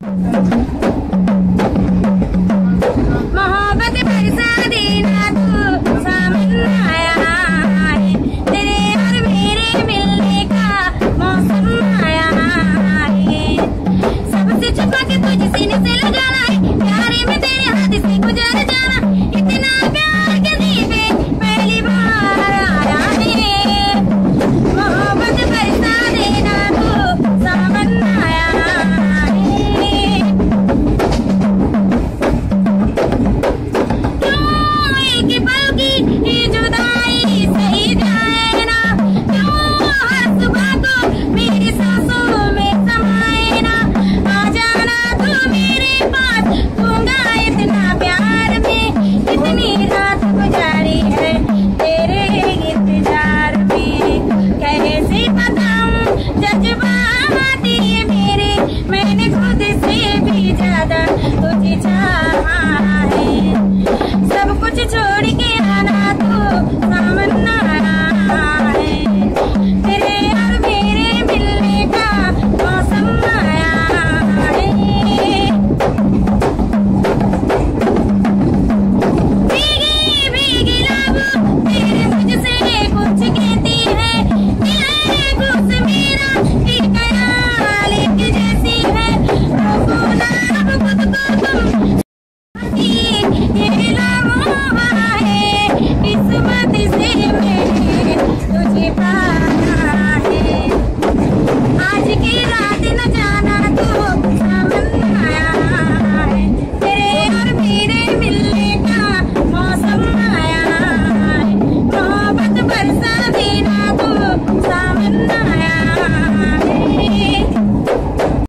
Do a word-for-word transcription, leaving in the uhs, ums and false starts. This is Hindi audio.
मोहब्बत बरसा देना तू सामने आया है, तेरे और मेरे मिलने का मौसम आया है। सबसे छुपा के तुझे सीने से लगाना है, प्यारे में तेरे हाथ से गुजर जाना। इतना प्यार के दीपे पहली बार आया है। मोहब्बत बरसा देना तू सामने आया है। क्यों एक पल की ये जुदाई सही जाए ना, क्यों हर सुबह को मेरी सांसों में समाए ना। आ जाना तू मेरे पास, दूंगा इतना प्यार में, इतनी रात गुजारी है तेरे इंतजार में। कैसे बताऊं जज्बात ये मेरे, मैंने खुद से भी ज्यादा तुझे चाहा।